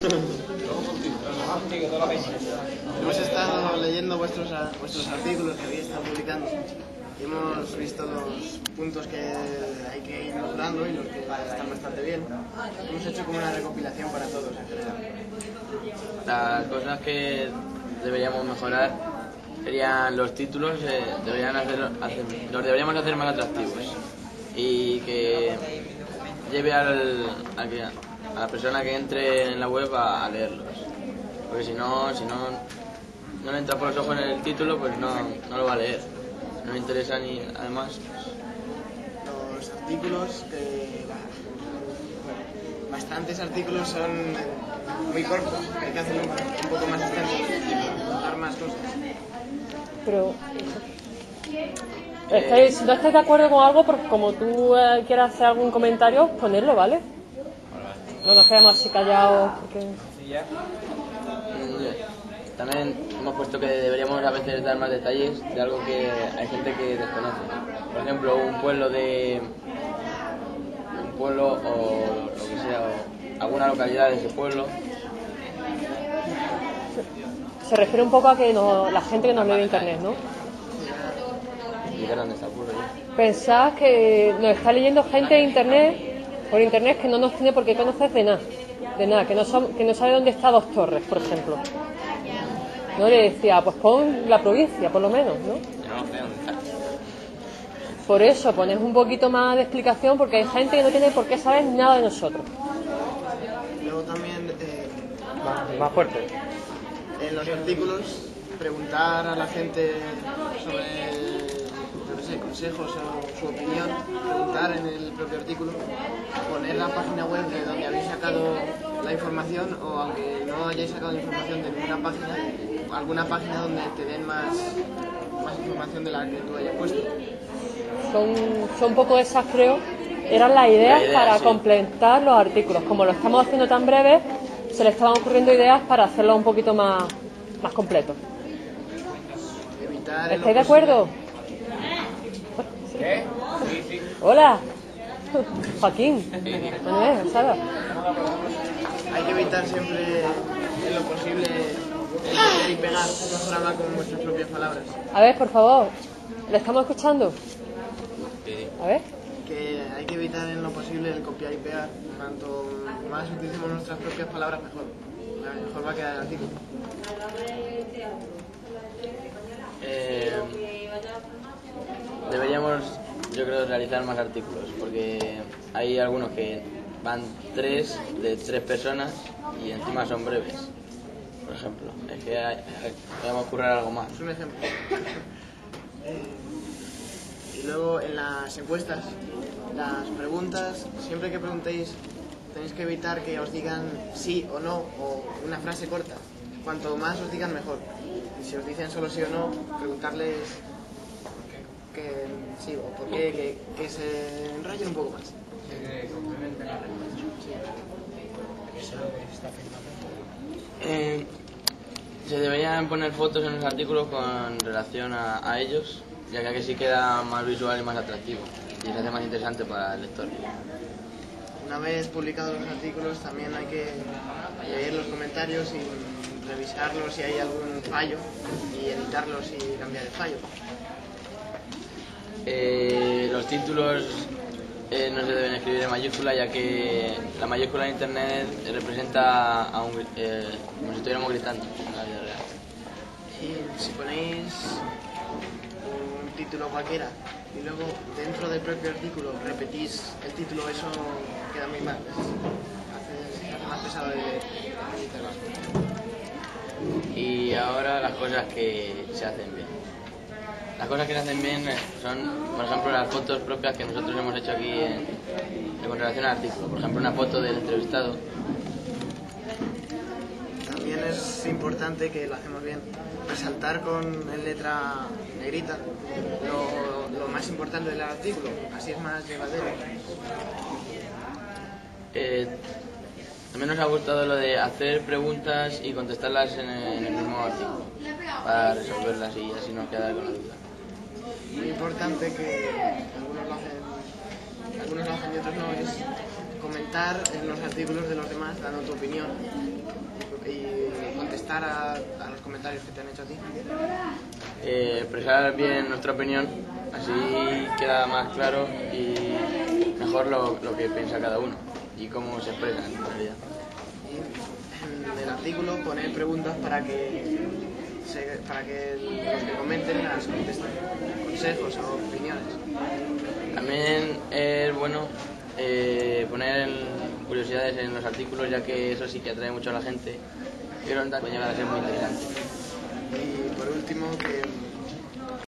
Hemos estado leyendo vuestros artículos que habéis estado publicando y hemos visto los puntos que hay que ir mejorando y los que están bastante bien. Hemos hecho como una recopilación para todos en general. Las cosas que deberíamos mejorar serían los títulos, los deberíamos hacer más atractivos y que lleve a la persona que entre en la web a leerlos, porque si no le entra por los ojos en el título, pues no lo va a leer, no le interesa ni además. Los artículos, bastantes artículos son muy cortos, hay que hacerlo un poco más extenso, dar más cosas. Pero si no estáis de acuerdo con algo, porque como tú quieras hacer algún comentario, ponerlo, ¿vale? No nos quedemos así callados porque... También hemos puesto que deberíamos a veces dar más detalles de algo que hay gente que desconoce. Por ejemplo, un pueblo o lo que sea, o alguna localidad de ese pueblo. Se refiere un poco a que la gente que nos lee de internet, ¿no? ¿Dónde está el pueblo? Pensad que nos está leyendo gente de internet, por internet, que no nos tiene por qué conocer de nada, que no sabe dónde está Dos Torres, por ejemplo. No le decía, pues pon la provincia, por lo menos, ¿no? Por eso, pones un poquito más de explicación, porque hay gente que no tiene por qué saber nada de nosotros. Luego también, más fuerte. en los artículos, preguntar a la gente sobre consejos o su opinión, preguntar en el propio artículo, poner la página web de donde habéis sacado la información, o aunque no hayáis sacado la información de ninguna página, alguna página donde te den más información de la que tú hayas puesto. Son un poco esas, creo, eran las ideas para completar los artículos. Como lo estamos haciendo tan breve, se le estaban ocurriendo ideas para hacerlo un poquito más completo. ¿Estáis de acuerdo? ¿Qué? Sí. Hola, Joaquín. Manuel, Sara. Hay que evitar siempre, en lo posible, el copiar y pegar, mejor hablar con vuestras propias palabras. A ver, por favor, ¿le estamos escuchando? A ver. Que hay que evitar en lo posible el copiar y pegar. Cuanto más utilicemos nuestras propias palabras, mejor va a quedar el artículo. Deberíamos, yo creo, realizar más artículos, porque hay algunos que van de tres personas y encima son breves, por ejemplo. Es que debemos currar algo más. Es un ejemplo. Y luego en las encuestas, las preguntas, siempre que preguntéis, tenéis que evitar que os digan sí o no, o una frase corta. Cuanto más os digan, mejor. Y si os dicen solo sí o no, preguntarles que sí o por qué, que se enrollen un poco más. Que complementen la respuesta. Se deberían poner fotos en los artículos con relación a ellos, ya que así queda más visual y más atractivo y se hace más interesante para el lector. Una vez publicados los artículos, también hay que leer los comentarios y revisarlos si hay algún fallo y editarlos y cambiar el fallo. Los títulos no se deben escribir en mayúscula, ya que la mayúscula en internet representa como si estuviéramos gritando en la vida real. Y si ponéis un título cualquiera y luego dentro del propio artículo repetís el título, eso queda muy mal. Se hace más pesado de editarlo. Y ahora las cosas que se hacen bien. Las cosas que se hacen bien son, por ejemplo, las fotos propias que nosotros hemos hecho aquí con relación al artículo. Por ejemplo, una foto del entrevistado. También es importante, que lo hacemos bien, resaltar en letra negrita lo más importante del artículo, así es más llevadero. También nos ha gustado lo de hacer preguntas y contestarlas en el mismo artículo, para resolverlas y así no quedar con la duda. Muy importante, que algunos lo hacen y otros no, es comentar en los artículos de los demás, dando tu opinión. contestar a los comentarios que te han hecho a ti. Expresar bien nuestra opinión, así queda más claro y mejor lo que piensa cada uno y cómo se expresa en realidad. Y en el artículo poner preguntas para que los que comenten las contesten, consejos o opiniones. También es bueno poner curiosidades en los artículos, ya que eso sí que atrae mucho a la gente y puede llegar a ser muy interesante. Y por último, que